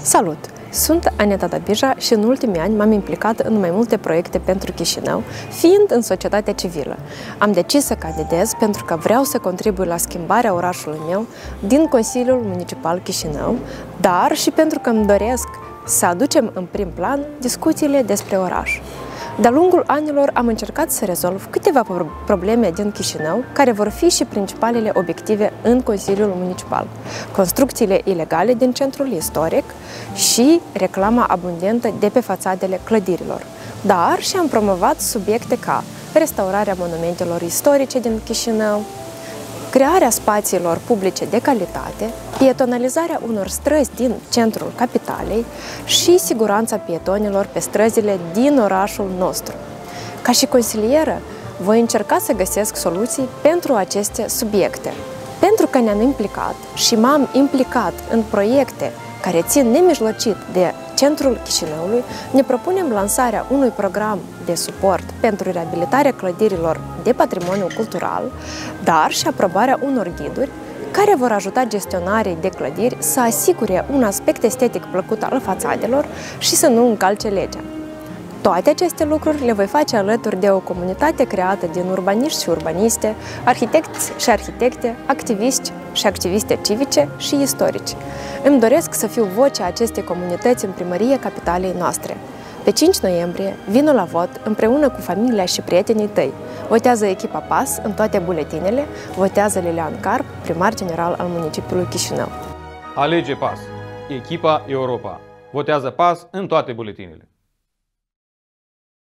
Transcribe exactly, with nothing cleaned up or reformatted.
Salut! Sunt Aneta Dabija și în ultimii ani m-am implicat în mai multe proiecte pentru Chișinău, fiind în societatea civilă. Am decis să candidez pentru că vreau să contribui la schimbarea orașului meu din Consiliul Municipal Chișinău, dar și pentru că îmi doresc să aducem în prim plan discuțiile despre oraș. De-a lungul anilor am încercat să rezolv câteva probleme din Chișinău, care vor fi și principalele obiective în Consiliul Municipal. Construcțiile ilegale din centrul istoric și reclama abundentă de pe fațadele clădirilor. Dar și am promovat subiecte ca restaurarea monumentelor istorice din Chișinău, crearea spațiilor publice de calitate, pietonalizarea unor străzi din centrul capitalei și siguranța pietonilor pe străzile din orașul nostru. Ca și consilieră, voi încerca să găsesc soluții pentru aceste subiecte. Pentru că ne-am implicat și m-am implicat în proiecte care țin nemijlocit de centrul Chișinăului, ne propunem lansarea unui program de suport pentru reabilitarea clădirilor de patrimoniu cultural, dar și aprobarea unor ghiduri care vor ajuta gestionarii de clădiri să asigure un aspect estetic plăcut al fațadelor și să nu încalce legea. Toate aceste lucruri le voi face alături de o comunitate creată din urbaniști și urbaniste, arhitecți și arhitecte, activiști și activiste civice și istorici. Îmi doresc să fiu vocea acestei comunități în primărie capitalei noastre. Pe cinci noiembrie, vino la vot împreună cu familia și prietenii tăi. Votează echipa PAS în toate buletinele, votează Lilian Carp, primar general al municipiului Chișinău. Alege PAS, echipa Europa. Votează PAS în toate buletinele.